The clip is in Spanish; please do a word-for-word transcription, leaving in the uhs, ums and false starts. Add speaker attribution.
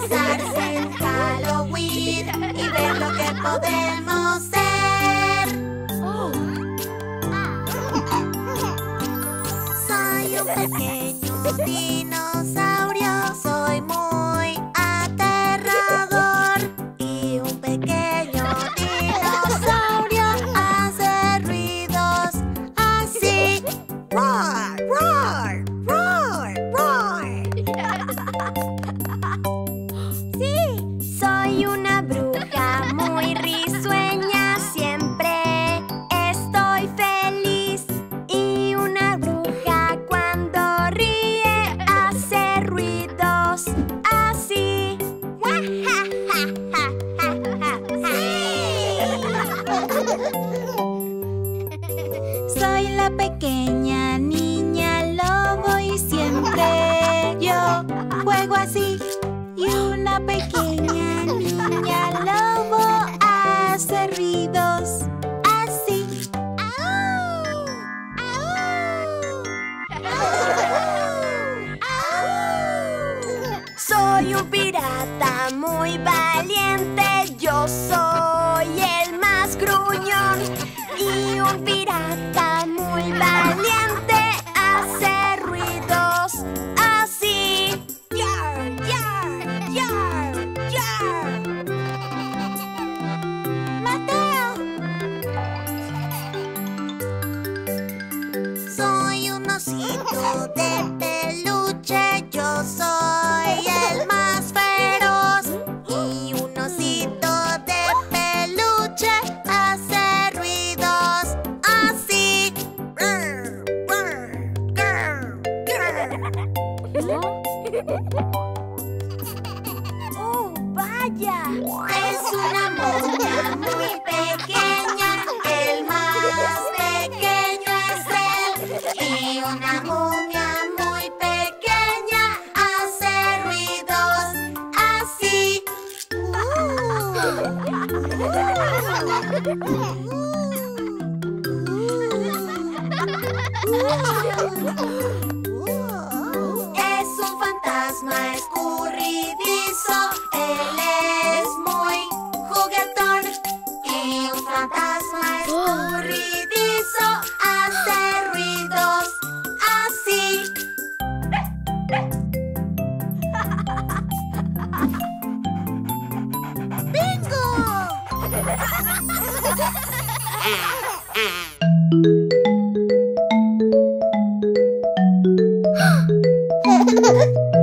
Speaker 1: disfrazarse en Halloween y ver lo que podemos ser. Soy un pequeño dinosaurio, soy muy aterrador. Y un pequeño dinosaurio hace ruidos así. Roar, roar, roar, roar. Sí, soy una bruja muy risueña, siempre estoy feliz. Y una bruja cuando ríe hace ruidos así. Soy la pequeña niña lobo y siempre yo juego así. Y una pequeña niña lobo hace ruidos así. ¡Au! ¡Au! ¡Au! Soy un pirata muy valiente, yo soy el más gruñón. Y un pirata muy valiente hace ruidos así. ¡Yar, yar, yar, yar! ¡Mateo! Soy un osito de peluche, yo soy el más feroz. Y un osito de peluche hace ruidos así. Grr, grr, grr, grr. ¡Oh, vaya! Es una momia muy pequeña, el más pequeño es él. Y una momia muy pequeña hace ruidos así. Es un fantasma escurridizo, él es muy juguetón. Y un fantasma escurridizo hace ruidos así. ¡Bingo!